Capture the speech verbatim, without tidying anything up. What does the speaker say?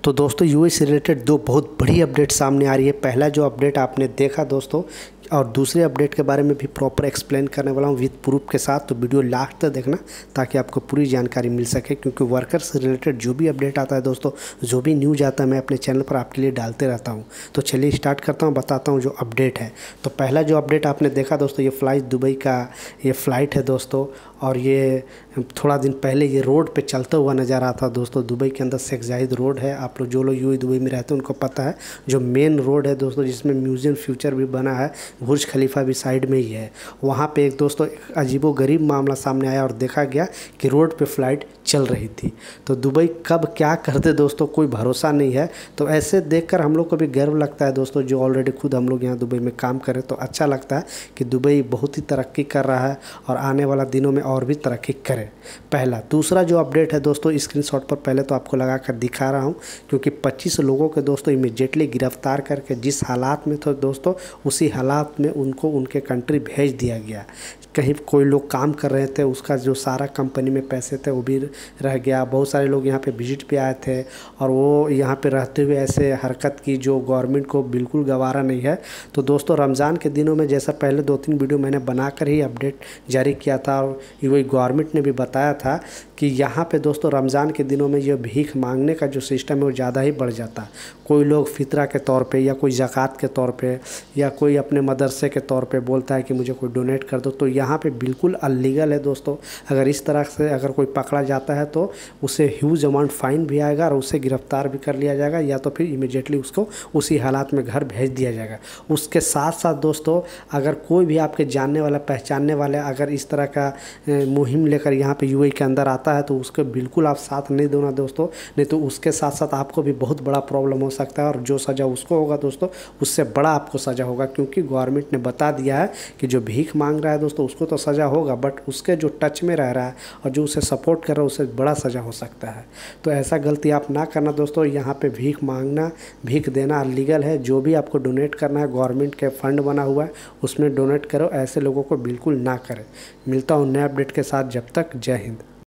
तो दोस्तों यूएई से रिलेटेड दो बहुत बड़ी अपडेट सामने आ रही है। पहला जो अपडेट आपने देखा दोस्तों, और दूसरे अपडेट के बारे में भी प्रॉपर एक्सप्लेन करने वाला हूँ विद प्रूफ के साथ। तो वीडियो लास्ट तक देखना ताकि आपको पूरी जानकारी मिल सके, क्योंकि वर्कर से रिलेटेड जो भी अपडेट आता है दोस्तों, जो भी न्यूज़ आता है, मैं अपने चैनल पर आपके लिए डालते रहता हूँ। तो चलिए स्टार्ट करता हूँ, बताता हूँ जो अपडेट है। तो पहला जो अपडेट आपने देखा दोस्तों, ये फ़्लाइट दुबई का ये फ़्लाइट है दोस्तों, और ये थोड़ा दिन पहले ये रोड पे चलता हुआ नज़र आता था दोस्तों। दुबई के अंदर शेख जायद रोड है, आप लोग जो लोग यूएई दुबई में रहते हैं उनको पता है, जो मेन रोड है दोस्तों, जिसमें म्यूज़ियम फ्यूचर भी बना है, बुर्ज खलीफा भी साइड में ही है। वहाँ पे एक दोस्तों एक अजीबो गरीब मामला सामने आया और देखा गया कि रोड पे फ़्लाइट चल रही थी। तो दुबई कब क्या कर दे दोस्तों, कोई भरोसा नहीं है। तो ऐसे देखकर हम लोग को भी गर्व लगता है दोस्तों, जो ऑलरेडी खुद हम लोग यहाँ दुबई में काम करें, तो अच्छा लगता है कि दुबई बहुत ही तरक्की कर रहा है और आने वाला दिनों में और भी तरक्की करे। पहला। दूसरा जो अपडेट है दोस्तों, स्क्रीनशॉट पर पहले तो आपको लगा कर दिखा रहा हूँ, क्योंकि पच्चीस लोगों के दोस्तों इमीडिएटली गिरफ्तार करके जिस हालात में थे दोस्तों, उसी हालात में उनको उनके कंट्री भेज दिया गया। कहीं कोई लोग काम कर रहे थे, उसका जो सारा कंपनी में पैसे थे वो भी रह गया। बहुत सारे लोग यहाँ पे विजिट पे आए थे और वो यहाँ पे रहते हुए ऐसे हरकत की जो गवर्नमेंट को बिल्कुल गवारा नहीं है। तो दोस्तों रमज़ान के दिनों में, जैसा पहले दो तीन वीडियो मैंने बनाकर ही अपडेट जारी किया था, और वही गवर्नमेंट ने भी बताया था कि यहाँ पे दोस्तों रमज़ान के दिनों में ये भीख मांगने का जो सिस्टम है वो ज़्यादा ही बढ़ जाता है। कोई लोग फितरा के तौर पे या कोई ज़कात के तौर पे या कोई अपने मदरसे के तौर पे बोलता है कि मुझे कोई डोनेट कर दो। तो यहाँ पे बिल्कुल अनलीगल है दोस्तों। अगर इस तरह से अगर कोई पकड़ा जाता है तो उसे ह्यूज अमाउंट फ़ाइन भी आएगा और उसे गिरफ्तार भी कर लिया जाएगा, या तो फिर इमीडिएटली उसको उसी हालात में घर भेज दिया जाएगा। उसके साथ साथ दोस्तों, अगर कोई भी आपके जानने वाला पहचानने वाले अगर इस तरह का मुहिम लेकर यहाँ पे यूएई के अंदर आता है, तो उसके बिल्कुल आप साथ नहीं देना दोस्तों, नहीं तो उसके साथ साथ आपको भी बहुत बड़ा प्रॉब्लम हो सकता है। और जो सज़ा उसको होगा दोस्तों, उससे बड़ा आपको सज़ा होगा, क्योंकि गवर्नमेंट ने बता दिया है कि जो भीख मांग रहा है दोस्तों उसको तो सज़ा होगा, बट उसके जो टच में रह रहा है और जो उसे सपोर्ट कर रहा है उससे बड़ा सज़ा हो सकता है। तो ऐसा गलती आप ना करना दोस्तों। यहाँ पे भीख मांगना, भीख देना अनलीगल है। जो भी आपको डोनेट करना है, गवर्नमेंट के फंड बना हुआ है उसमें डोनेट करो, ऐसे लोगों को बिल्कुल ना करें। मिलता हूँ नए अपडेट के साथ, जब तक जय हिंद।